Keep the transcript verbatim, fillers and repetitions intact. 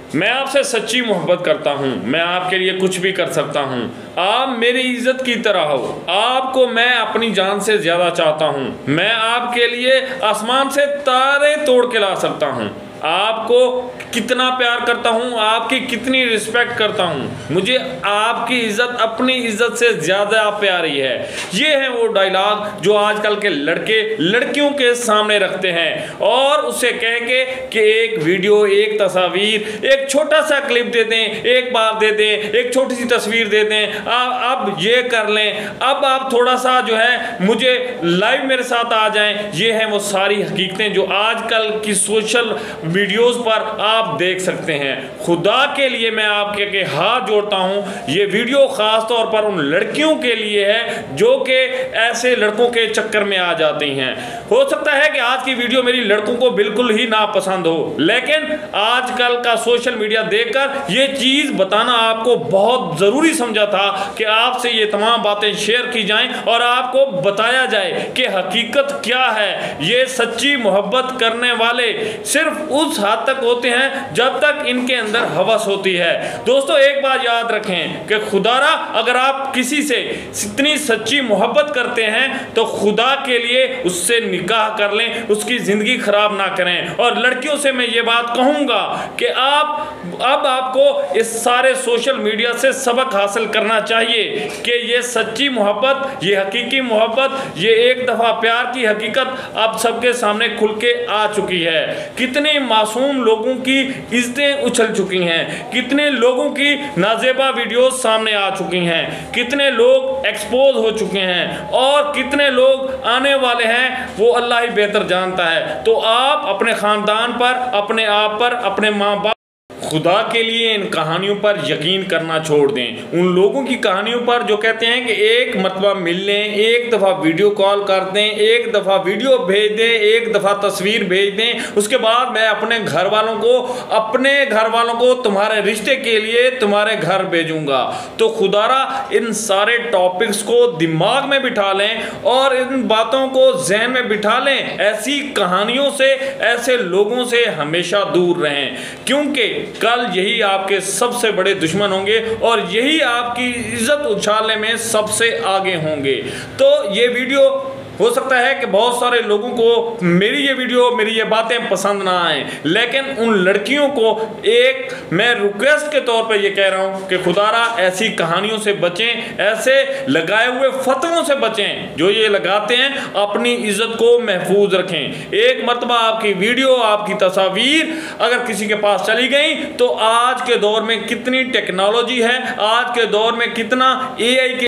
मैं आपसे सच्ची मोहब्बत करता हूँ, मैं आपके लिए कुछ भी कर सकता हूँ। आप मेरी इज्जत की तरह हो, आपको मैं अपनी जान से ज़्यादा चाहता हूँ। मैं आपके लिए आसमान से तारे तोड़ के ला सकता हूँ। आपको कितना प्यार करता हूँ, आपकी कितनी रिस्पेक्ट करता हूँ। मुझे आपकी इज़्ज़त अपनी इज़्ज़त से ज़्यादा प्यारी है। ये है वो डायलॉग जो आजकल के लड़के लड़कियों के सामने रखते हैं और उससे कह के कि एक वीडियो, एक तस्वीर, एक छोटा सा क्लिप दे दें, एक बार दे दें, एक छोटी सी तस्वीर दे दें, आप अब ये कर लें, अब आप थोड़ा सा जो है मुझे लाइव मेरे साथ आ जाएं। ये है वो सारी हकीकतें जो आजकल की सोशल वीडियोस पर आप देख सकते हैं। खुदा के लिए मैं आपके के हाथ जोड़ता हूं, ये वीडियो खास तौर पर उन लड़कियों के लिए है जो कि ऐसे लड़कों के चक्कर में आ जाती हैं। हो सकता है कि आज की वीडियो मेरी लड़कों को बिल्कुल ही नापसंद हो, लेकिन आजकल का सोशल मीडिया देखकर ये चीज़ बताना आपको बहुत ज़रूरी समझा था कि आपसे ये तमाम बातें शेयर की जाएं और आपको बताया जाए कि हकीकत क्या है। ये सच्ची मोहब्बत करने वाले सिर्फ उस हद तक होते हैं जब तक इनके अंदर हवस होती है। दोस्तों, एक बात याद रखें कि खुदारा अगर आप किसी से इतनी सच्ची मोहब्बत करते हैं तो खुदा के लिए उससे निकाह कर लें, उसकी ज़िंदगी ख़राब ना करें। और लड़कियों से मैं ये बात कहूँगा कि आप अब आपको इस सारे सोशल मीडिया से सबक हासिल करना चाहिए कि ये सच्ची मोहब्बत, ये हकीकी मोहब्बत, ये एक दफ़ा प्यार की हकीकत आप सबके सामने खुल के आ चुकी है। कितने मासूम लोगों की इज्जतें उछल चुकी हैं, कितने लोगों की नाजेबा वीडियोस सामने आ चुकी हैं, कितने लोग एक्सपोज हो चुके हैं और कितने लोग आने वाले हैं वो अल्लाह ही बेहतर जानता है। तो आप अपने ख़ानदान पर, अपने आप पर, अपने माँ बाप, खुदा के लिए इन कहानियों पर यकीन करना छोड़ दें। उन लोगों की कहानियों पर जो कहते हैं कि एक मरतबा मिल लें, एक दफ़ा वीडियो कॉल कर दें, एक दफ़ा वीडियो भेज दें, एक दफ़ा तस्वीर भेज दें, उसके बाद मैं अपने घर वालों को अपने घर वालों को तुम्हारे रिश्ते के लिए तुम्हारे घर भेजूंगा। तो खुदारा इन सारे टॉपिक्स को दिमाग में बिठा लें और इन बातों को जहन में बिठा लें। ऐसी कहानियों से, ऐसे लोगों से हमेशा दूर रहें, क्योंकि कल यही आपके सबसे बड़े दुश्मन होंगे और यही आपकी इज्जत उछालने में सबसे आगे होंगे। तो ये वीडियो हो सकता है कि बहुत सारे लोगों को मेरी ये वीडियो, मेरी ये बातें पसंद ना आए, लेकिन उन लड़कियों को एक मैं रिक्वेस्ट के तौर पे ये कह रहा हूँ कि खुदारा ऐसी कहानियों से बचें, ऐसे लगाए हुए फतवों से बचें जो ये लगाते हैं। अपनी इज्जत को महफूज रखें। एक मरतबा आपकी वीडियो, आपकी तस्वीर अगर किसी के पास चली गई तो आज के दौर में कितनी टेक्नोलॉजी है, आज के दौर में कितना ए आई के